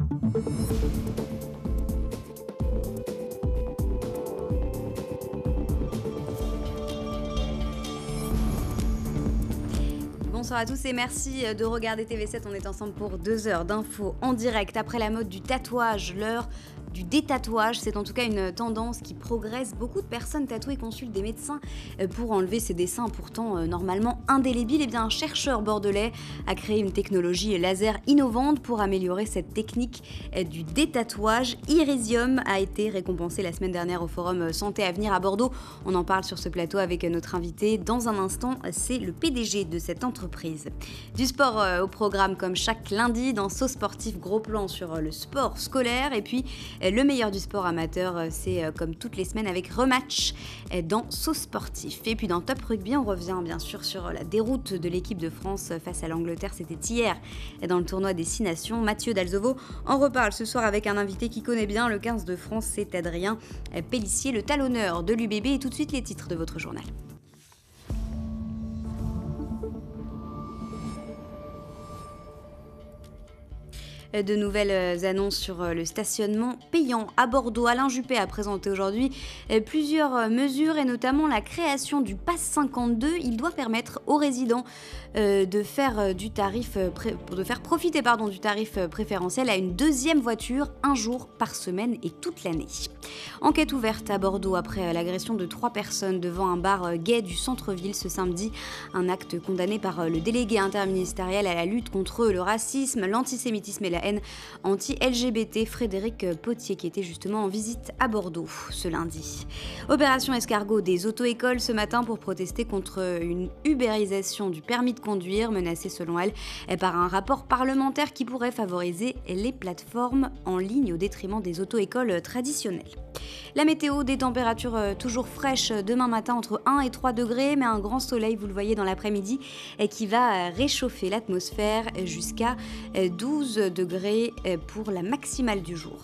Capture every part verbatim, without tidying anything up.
Bonsoir à tous et merci de regarder T V sept. On est ensemble pour deux heures d'infos en direct. Après la mode du tatouage, l'heure du détatouage, c'est en tout cas une tendance qui progresse. Beaucoup de personnes tatouées consultent des médecins pour enlever ces dessins pourtant normalement indélébiles. Et bien un chercheur bordelais a créé une technologie laser innovante pour améliorer cette technique du détatouage. Irisium a été récompensé la semaine dernière au forum Santé à venir à Bordeaux. On en parle sur ce plateau avec notre invité. Dans un instant, c'est le P D G de cette entreprise. Du sport au programme comme chaque lundi dans Sauce Sportif, gros plan sur le sport scolaire. Et puis le meilleur du sport amateur, c'est comme toutes les semaines avec Rematch dans Sauce Sportif. Et puis dans Top Rugby, on revient bien sûr sur la déroute de l'équipe de France face à l'Angleterre. C'était hier dans le tournoi des Six Nations. Mathieu Dalzovo en reparle ce soir avec un invité qui connaît bien le quinze de France, c'est Adrien Pellissier, le talonneur de l'U B B. Et tout de suite les titres de votre journal. De nouvelles annonces sur le stationnement payant à Bordeaux. Alain Juppé a présenté aujourd'hui plusieurs mesures et notamment la création du Pass cinquante-deux. Il doit permettre aux résidents de faire, du tarif, de faire profiter pardon, du tarif préférentiel à une deuxième voiture un jour par semaine et toute l'année. Enquête ouverte à Bordeaux après l'agression de trois personnes devant un bar gay du centre-ville ce samedi. Un acte condamné par le délégué interministériel à la lutte contre le racisme, l'antisémitisme et la haine anti-L G B T, Frédéric Potier, qui était justement en visite à Bordeaux ce lundi. Opération escargot des auto-écoles ce matin pour protester contre une ubérisation du permis de conduire menacée selon elle par un rapport parlementaire qui pourrait favoriser les plateformes en ligne au détriment des auto-écoles traditionnelles. La météo, des températures toujours fraîches demain matin entre un et trois degrés, mais un grand soleil, vous le voyez dans l'après-midi, qui va réchauffer l'atmosphère jusqu'à douze degrés pour la maximale du jour.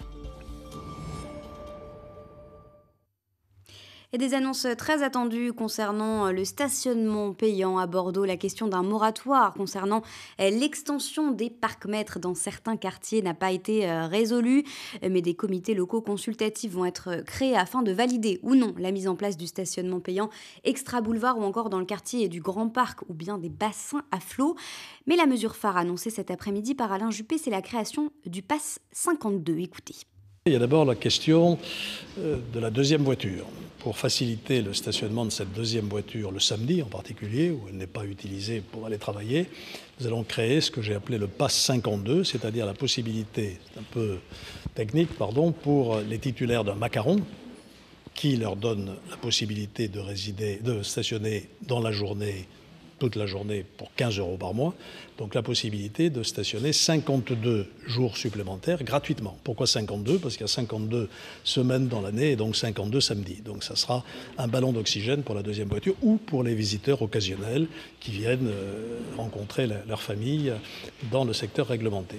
Et des annonces très attendues concernant le stationnement payant à Bordeaux. La question d'un moratoire concernant l'extension des parcs-mètres dans certains quartiers n'a pas été résolue, mais des comités locaux consultatifs vont être créés afin de valider ou non la mise en place du stationnement payant extra-boulevard ou encore dans le quartier du Grand Parc ou bien des bassins à flot. Mais la mesure phare annoncée cet après-midi par Alain Juppé, c'est la création du Pass cinquante-deux. Écoutez. Il y a d'abord la question de la deuxième voiture. Pour faciliter le stationnement de cette deuxième voiture, le samedi en particulier, où elle n'est pas utilisée pour aller travailler, nous allons créer ce que j'ai appelé le Pass cinquante-deux, c'est-à-dire la possibilité, c'est un peu technique, pardon, pour les titulaires d'un macaron, qui leur donne la possibilité de résider, de stationner dans la journée, toute la journée pour quinze euros par mois, donc la possibilité de stationner cinquante-deux jours supplémentaires gratuitement. Pourquoi cinquante-deux ? Parce qu'il y a cinquante-deux semaines dans l'année et donc cinquante-deux samedis. Donc ça sera un ballon d'oxygène pour la deuxième voiture ou pour les visiteurs occasionnels qui viennent rencontrer leur famille dans le secteur réglementé.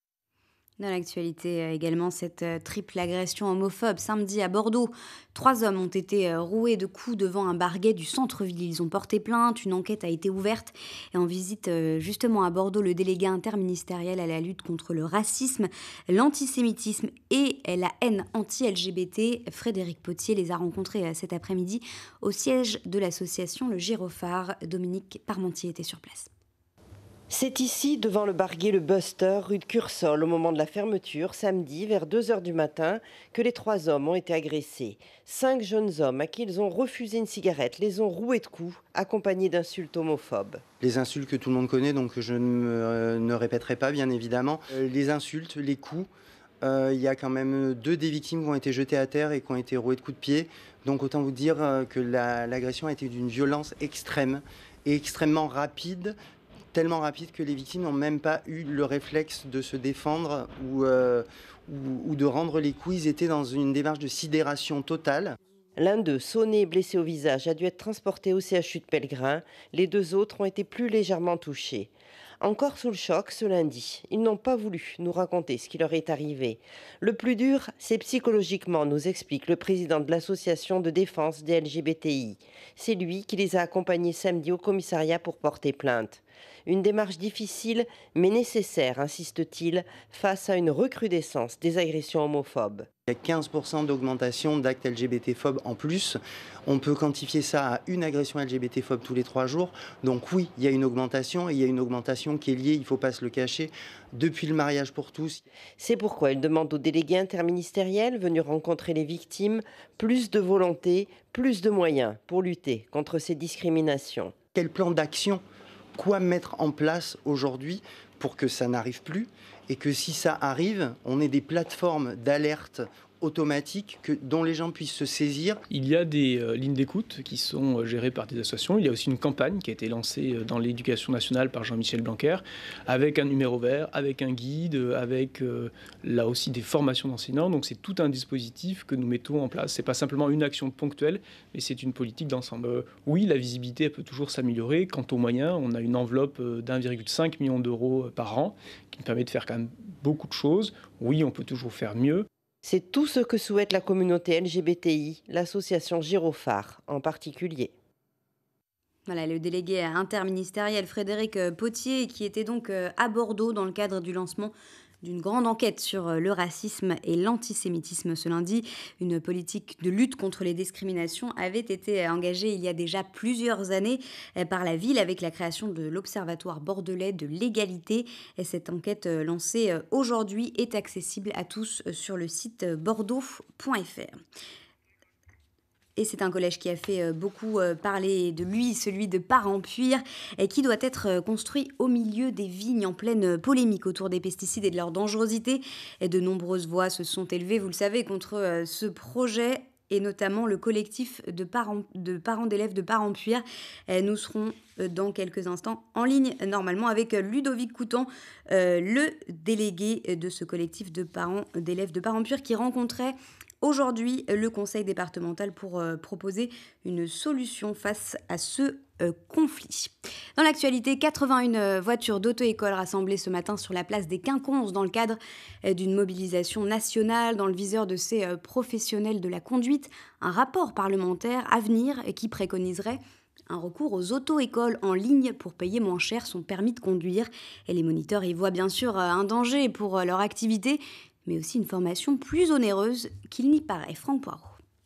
Dans l'actualité également, cette triple agression homophobe samedi à Bordeaux. Trois hommes ont été roués de coups devant un bar gay du centre-ville. Ils ont porté plainte, une enquête a été ouverte. Et en visite justement à Bordeaux, le délégué interministériel à la lutte contre le racisme, l'antisémitisme et la haine anti-L G B T, Frédéric Potier, les a rencontrés cet après-midi au siège de l'association Le Gyrophare. Dominique Parmentier était sur place. C'est ici, devant le bar gay Le Buster, rue de Cursol, au moment de la fermeture, samedi, vers deux heures du matin, que les trois hommes ont été agressés. Cinq jeunes hommes à qui ils ont refusé une cigarette, les ont roués de coups, accompagnés d'insultes homophobes. Les insultes que tout le monde connaît, donc je ne, me, euh, ne répéterai pas, bien évidemment. Euh, les insultes, les coups, euh, il y a quand même deux des victimes qui ont été jetées à terre et qui ont été rouées de coups de pied. Donc autant vous dire euh, que la, l'agression a été d'une violence extrême et extrêmement rapide, tellement rapide que les victimes n'ont même pas eu le réflexe de se défendre ou, euh, ou, ou de rendre les coups. Ils étaient dans une démarche de sidération totale. L'un d'eux, sonné et blessé au visage, a dû être transporté au C H U de Pellegrin. Les deux autres ont été plus légèrement touchés. Encore sous le choc ce lundi, ils n'ont pas voulu nous raconter ce qui leur est arrivé. Le plus dur, c'est psychologiquement, nous explique le président de l'association de défense des L G B T I. C'est lui qui les a accompagnés samedi au commissariat pour porter plainte. Une démarche difficile mais nécessaire, insiste-t-il, face à une recrudescence des agressions homophobes. Il y a quinze pour cent d'augmentation d'actes L G B T-phobes en plus. On peut quantifier ça à une agression L G B T-phobe tous les trois jours. Donc oui, il y a une augmentation et il y a une augmentation qui est liée, il ne faut pas se le cacher, depuis le mariage pour tous. C'est pourquoi il demande aux délégués interministériels venus rencontrer les victimes plus de volonté, plus de moyens pour lutter contre ces discriminations. Quel plan d'action, quoi mettre en place aujourd'hui pour que ça n'arrive plus et que si ça arrive, on ait des plateformes d'alerte automatiques que, dont les gens puissent se saisir. Il y a des euh, lignes d'écoute qui sont euh, gérées par des associations. Il y a aussi une campagne qui a été lancée euh, dans l'éducation nationale par Jean-Michel Blanquer, avec un numéro vert, avec un guide, euh, avec euh, là aussi des formations d'enseignants. Donc c'est tout un dispositif que nous mettons en place. C'est pas simplement une action ponctuelle, mais c'est une politique d'ensemble. Euh, oui, la visibilité elle peut toujours s'améliorer. Quant aux moyens, on a une enveloppe euh, d'un virgule cinq million d'euros par an qui nous permet de faire quand même beaucoup de choses. Oui, on peut toujours faire mieux. C'est tout ce que souhaite la communauté L G B T I, l'association Gyrophare en particulier. Voilà, le délégué interministériel Frédéric Potier, qui était donc à Bordeaux dans le cadre du lancement d'une grande enquête sur le racisme et l'antisémitisme ce lundi. Une politique de lutte contre les discriminations avait été engagée il y a déjà plusieurs années par la ville avec la création de l'Observatoire bordelais de l'égalité. Et cette enquête lancée aujourd'hui est accessible à tous sur le site bordeaux point f r. Et c'est un collège qui a fait beaucoup parler de lui, celui de Parempuire, et qui doit être construit au milieu des vignes en pleine polémique autour des pesticides et de leur dangerosité. Et de nombreuses voix se sont élevées, vous le savez, contre ce projet, et notamment le collectif de parents, de parents d'élèves de Parempuire. Nous serons dans quelques instants en ligne, normalement, avec Ludovic Coutan, euh, le délégué de ce collectif de parents d'élèves de Parempuire, qui rencontrait aujourd'hui le conseil départemental pour euh, proposer une solution face à ce euh, conflit. Dans l'actualité, quatre-vingt-une voitures d'auto-école rassemblées ce matin sur la place des Quinconces dans le cadre euh, d'une mobilisation nationale dans le viseur de ces euh, professionnels de la conduite. Un rapport parlementaire à venir qui préconiserait un recours aux auto-écoles en ligne pour payer moins cher son permis de conduire. Et les moniteurs y voient bien sûr un danger pour leur activité, mais aussi une formation plus onéreuse qu'il n'y paraît. Franck Poirot.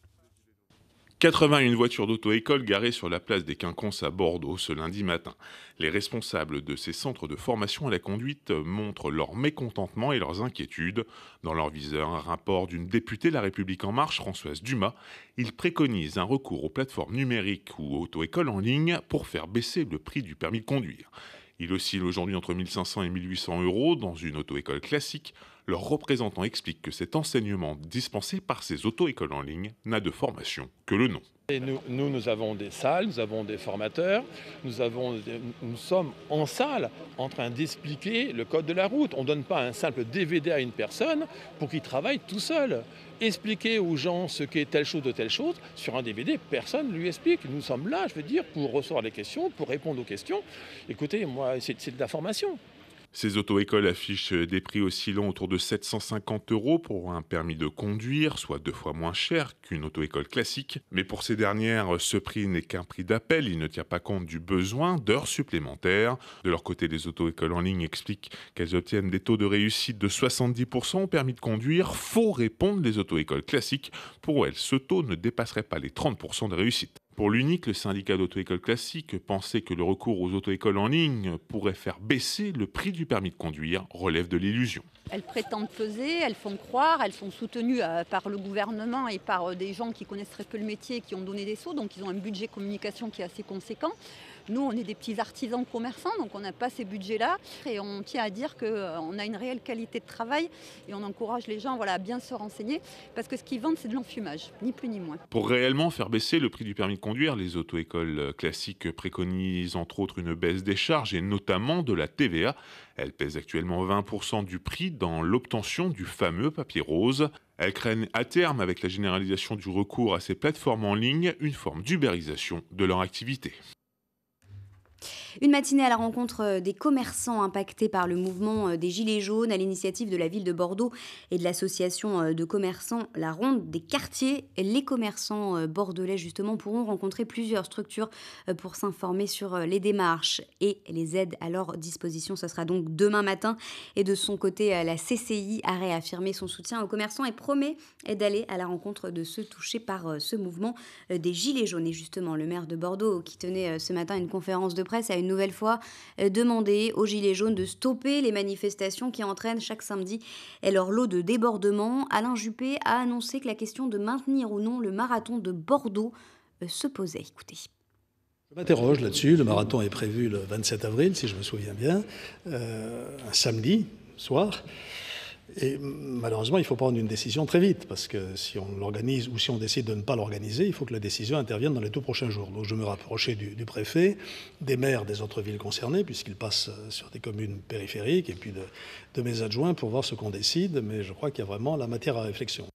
quatre-vingt-une voitures d'auto-école garées sur la place des Quinconces à Bordeaux ce lundi matin. Les responsables de ces centres de formation à la conduite montrent leur mécontentement et leurs inquiétudes. Dans leur viseur, un rapport d'une députée La République En Marche, Françoise Dumas. Ils préconisent un recours aux plateformes numériques ou auto-écoles en ligne pour faire baisser le prix du permis de conduire. Il oscille aujourd'hui entre mille cinq cents et mille huit cents euros dans une auto-école classique. Leurs représentants expliquent que cet enseignement dispensé par ces auto-écoles en ligne n'a de formation que le nom. Et nous, nous, nous avons des salles, nous avons des formateurs, nous, avons, nous sommes en salle en train d'expliquer le code de la route. On ne donne pas un simple D V D à une personne pour qu'il travaille tout seul. Expliquer aux gens ce qu'est telle chose de telle chose, sur un D V D, personne ne lui explique. Nous sommes là, je veux dire, pour recevoir les questions, pour répondre aux questions. Écoutez, moi, c'est, c'est de la formation. Ces auto-écoles affichent des prix oscillant autour de sept cent cinquante euros pour un permis de conduire, soit deux fois moins cher qu'une auto-école classique. Mais pour ces dernières, ce prix n'est qu'un prix d'appel. Il ne tient pas compte du besoin d'heures supplémentaires. De leur côté, les auto-écoles en ligne expliquent qu'elles obtiennent des taux de réussite de soixante-dix pour cent au permis de conduire. Faux répondent les auto-écoles classiques. Pour elles, ce taux ne dépasserait pas les trente pour cent de réussite. Pour l'UNIC, le syndicat d'auto-école classique pensait que le recours aux auto-écoles en ligne pourrait faire baisser le prix du permis de conduire, relève de l'illusion. Elles prétendent peser, elles font croire, elles sont soutenues euh, par le gouvernement et par euh, des gens qui connaissent très peu le métier et qui ont donné des sous, donc ils ont un budget communication qui est assez conséquent. Nous, on est des petits artisans commerçants, donc on n'a pas ces budgets-là. Et on tient à dire qu'on euh, a une réelle qualité de travail et on encourage les gens voilà, à bien se renseigner parce que ce qu'ils vendent, c'est de l'enfumage, ni plus ni moins. Pour réellement faire baisser le prix du permis de conduire, les auto-écoles classiques préconisent entre autres une baisse des charges et notamment de la T V A. Elle pèse actuellement vingt pour cent du prix dans l'obtention du fameux papier rose. Elles craignent à terme, avec la généralisation du recours à ces plateformes en ligne, une forme d'ubérisation de leur activité. Une matinée à la rencontre des commerçants impactés par le mouvement des Gilets jaunes à l'initiative de la ville de Bordeaux et de l'association de commerçants La Ronde des quartiers. Les commerçants bordelais justement pourront rencontrer plusieurs structures pour s'informer sur les démarches et les aides à leur disposition. Ce sera donc demain matin. Et de son côté, la C C I a réaffirmé son soutien aux commerçants et promet d'aller à la rencontre de ceux touchés par ce mouvement des Gilets jaunes. Et justement, le maire de Bordeaux qui tenait ce matin une conférence de presse a une nouvelle fois demandé aux Gilets jaunes de stopper les manifestations qui entraînent chaque samedi leur lot de débordements. Alain Juppé a annoncé que la question de maintenir ou non le marathon de Bordeaux se posait. Écoutez. Je m'interroge là-dessus. Le marathon est prévu le vingt-sept avril, si je me souviens bien, euh, un samedi soir. Et malheureusement, il faut prendre une décision très vite, parce que si on l'organise ou si on décide de ne pas l'organiser, il faut que la décision intervienne dans les tout prochains jours. Donc je me rapprochais du, du préfet, des maires des autres villes concernées, puisqu'ils passent sur des communes périphériques, et puis de, de mes adjoints pour voir ce qu'on décide, mais je crois qu'il y a vraiment la matière à réflexion.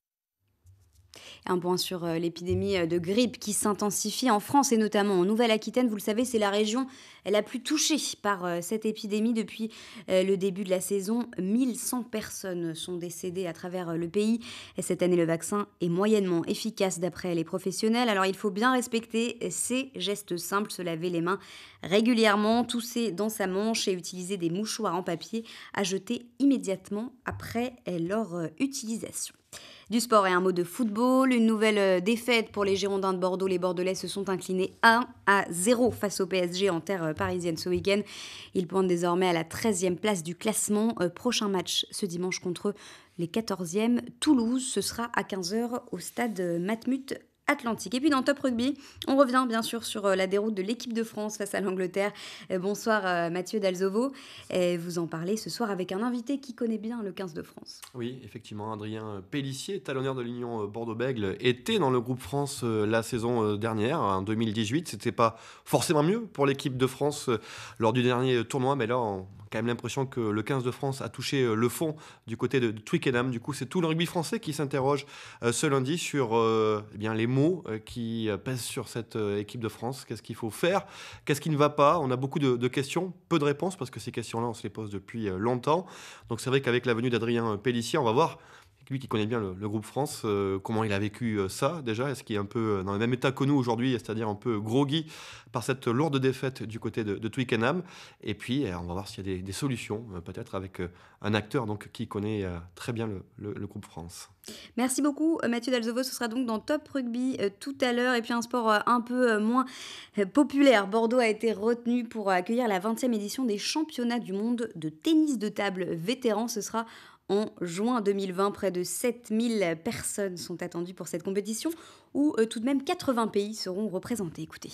Un point sur l'épidémie de grippe qui s'intensifie en France et notamment en Nouvelle-Aquitaine. Vous le savez, c'est la région la plus touchée par cette épidémie depuis le début de la saison. mille cent personnes sont décédées à travers le pays. Et cette année, le vaccin est moyennement efficace d'après les professionnels. Alors, il faut bien respecter ces gestes simples, se laver les mains régulièrement, tousser dans sa manche et utiliser des mouchoirs en papier à jeter immédiatement après leur utilisation. Du sport et un mot de football, une nouvelle défaite pour les Girondins de Bordeaux. Les Bordelais se sont inclinés un à zéro face au P S G en terre parisienne ce week-end. Ils pointent désormais à la treizième place du classement. Prochain match ce dimanche contre les quatorzièmes Toulouse. Ce sera à quinze heures au stade Matmut Atlantique. Et puis dans Top Rugby, on revient bien sûr sur la déroute de l'équipe de France face à l'Angleterre. Bonsoir Mathieu Dalzovo. Vous en parlez ce soir avec un invité qui connaît bien le quinze de France. Oui, effectivement, Adrien Pélissier, talonneur de l'Union Bordeaux-Bègles, était dans le groupe France la saison dernière, en deux mille dix-huit. C'était pas forcément mieux pour l'équipe de France lors du dernier tournoi, mais là, on a quand même l'impression que le quinze de France a touché le fond du côté de Twickenham. Du coup, c'est tout le rugby français qui s'interroge ce lundi sur euh, eh bien, les mots qui pèsent sur cette équipe de France. Qu'est-ce qu'il faut faire? Qu'est-ce qui ne va pas? On a beaucoup de, de questions, peu de réponses, parce que ces questions-là, on se les pose depuis longtemps. Donc c'est vrai qu'avec la venue d'Adrien Pélissier, on va voir, lui qui connaît bien le, le groupe France, euh, comment il a vécu euh, ça déjà. Est-ce qu'il est un peu dans le même état que nous aujourd'hui, c'est-à-dire un peu groggy par cette lourde défaite du côté de, de Twickenham? Et puis euh, on va voir s'il y a des, des solutions, euh, peut-être avec euh, un acteur donc, qui connaît euh, très bien le, le, le groupe France. Merci beaucoup Mathieu Dalzovo, ce sera donc dans Top Rugby euh, tout à l'heure. Et puis un sport euh, un peu euh, moins euh, populaire. Bordeaux a été retenu pour accueillir la vingtième édition des championnats du monde de tennis de table vétéran. Ce sera en juin deux mille vingt. Près de sept mille personnes sont attendues pour cette compétition où euh, tout de même quatre-vingts pays seront représentés. Écoutez.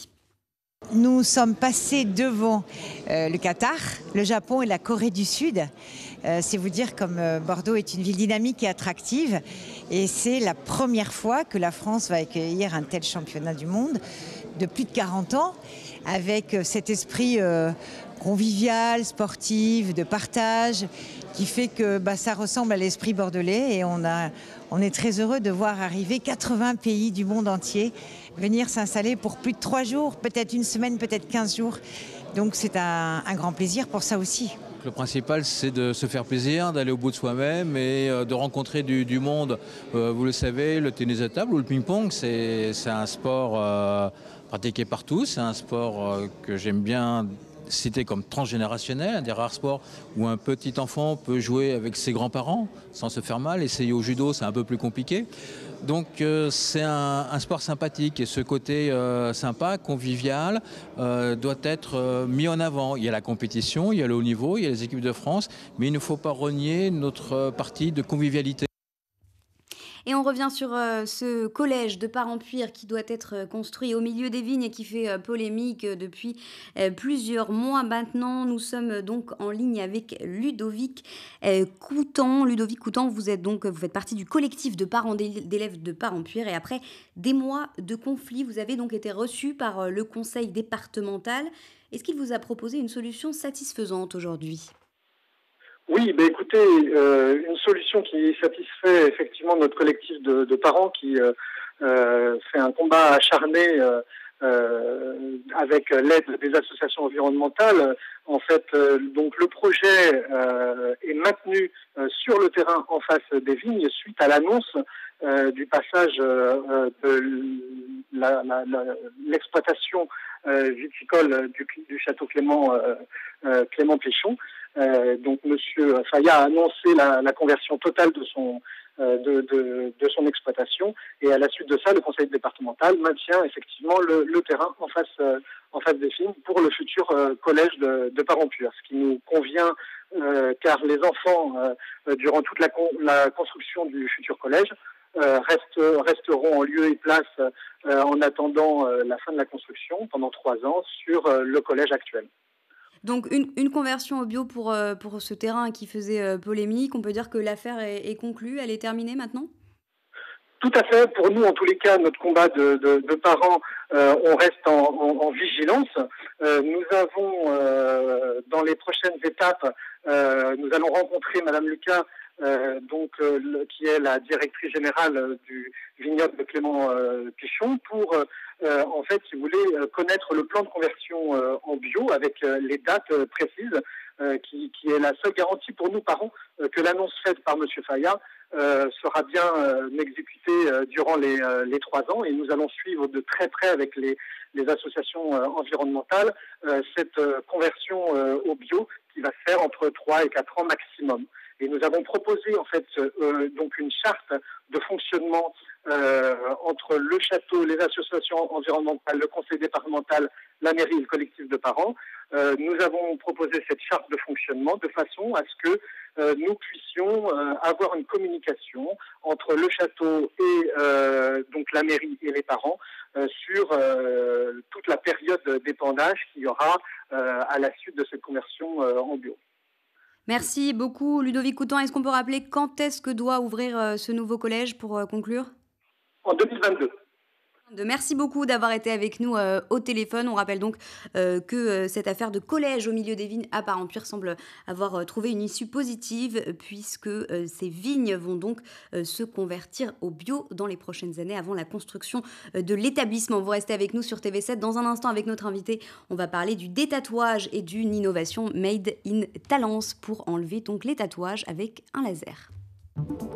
Nous sommes passés devant euh, le Qatar, le Japon et la Corée du Sud. Euh, c'est vous dire comme euh, Bordeaux est une ville dynamique et attractive. Et c'est la première fois que la France va accueillir un tel championnat du monde de plus de quarante ans, avec euh, cet esprit euh, convivial, sportif, de partage, qui fait que bah, ça ressemble à l'esprit bordelais. Et on, a, on est très heureux de voir arriver quatre-vingts pays du monde entier venir s'installer pour plus de trois jours, peut-être une semaine, peut-être quinze jours. Donc c'est un, un grand plaisir pour ça aussi. Le principal, c'est de se faire plaisir, d'aller au bout de soi-même et de rencontrer du, du monde. Euh, vous le savez, le tennis de table ou le ping-pong, c'est, c'est un sport euh, pratiqué par tous. C'est un sport euh, que j'aime bien citer comme transgénérationnel, un des rares sports où un petit enfant peut jouer avec ses grands-parents sans se faire mal. Essayer au judo, c'est un peu plus compliqué. Donc euh, c'est un, un sport sympathique et ce côté euh, sympa, convivial, euh, doit être euh, mis en avant. Il y a la compétition, il y a le haut niveau, il y a les équipes de France, mais il ne faut pas renier notre partie de convivialité. Et on revient sur euh, ce collège de Parempuire qui doit être construit au milieu des vignes et qui fait euh, polémique depuis euh, plusieurs mois maintenant. Nous sommes donc en ligne avec Ludovic euh, Coutan. Ludovic Coutan, vous êtes donc, vous faites partie du collectif de parents d'élèves de Parempuire et après des mois de conflit, vous avez donc été reçu par euh, le conseil départemental. Est-ce qu'il vous a proposé une solution satisfaisante aujourd'hui ? Oui, bah écoutez, euh, une solution qui satisfait effectivement notre collectif de, de parents qui euh, euh, fait un combat acharné euh, euh, avec l'aide des associations environnementales. En fait, euh, donc le projet euh, est maintenu euh, sur le terrain en face des vignes suite à l'annonce euh, du passage euh, de la, la, la, l'exploitation euh, viticole du, du château Clément euh, euh, Clément Pichon. Euh, donc Monsieur Fayat a annoncé la, la conversion totale de son euh, de, de, de son exploitation, et à la suite de ça, le conseil départemental maintient effectivement le, le terrain en face euh, en face des vignes pour le futur euh, collège de, de Parent-Puire, ce qui nous convient euh, car les enfants euh, durant toute la, con, la construction du futur collège Euh, reste, resteront en lieu et place euh, en attendant euh, la fin de la construction pendant trois ans sur euh, le collège actuel. Donc une, une conversion au bio pour, euh, pour ce terrain qui faisait euh, polémique, on peut dire que l'affaire est, est conclue, elle est terminée maintenant ? Tout à fait. Pour nous, en tous les cas, notre combat de, de, de parents, euh, on reste en, en, en vigilance. Euh, nous avons, euh, dans les prochaines étapes, euh, nous allons rencontrer Madame Lucas, euh, donc euh, le, qui est la directrice générale du vignoble de Clément euh, Pichon, pour euh, en fait, si vous voulez, connaître le plan de conversion euh, en bio avec euh, les dates euh, précises, euh, qui, qui est la seule garantie pour nous parents euh, que l'annonce faite par Monsieur Fayat Euh, sera bien euh, exécuté euh, durant les, euh, les trois ans, et nous allons suivre de très près avec les, les associations euh, environnementales euh, cette euh, conversion euh, au bio qui va se faire entre trois et quatre ans maximum. Et nous avons proposé en fait euh, donc une charte de fonctionnement euh, entre le château, les associations environnementales, le conseil départemental, la mairie et le collectif de parents. Euh, nous avons proposé cette charte de fonctionnement de façon à ce que euh, nous puissions euh, avoir une communication entre le château et euh, donc la mairie et les parents euh, sur euh, toute la période d'épandage qu'il y aura euh, à la suite de cette conversion euh, en bio. Merci beaucoup Ludovic Coutan. Est-ce qu'on peut rappeler quand est-ce que doit ouvrir euh, ce nouveau collège pour euh, conclure ? En deux mille vingt-deux. Merci beaucoup d'avoir été avec nous euh, au téléphone. On rappelle donc euh, que euh, cette affaire de collège au milieu des vignes à Parent-Puire semble avoir euh, trouvé une issue positive, puisque euh, ces vignes vont donc euh, se convertir au bio dans les prochaines années avant la construction euh, de l'établissement. Vous restez avec nous sur T V sept. Dans un instant, avec notre invité, on va parler du détatouage et d'une innovation made in Talence pour enlever donc les tatouages avec un laser.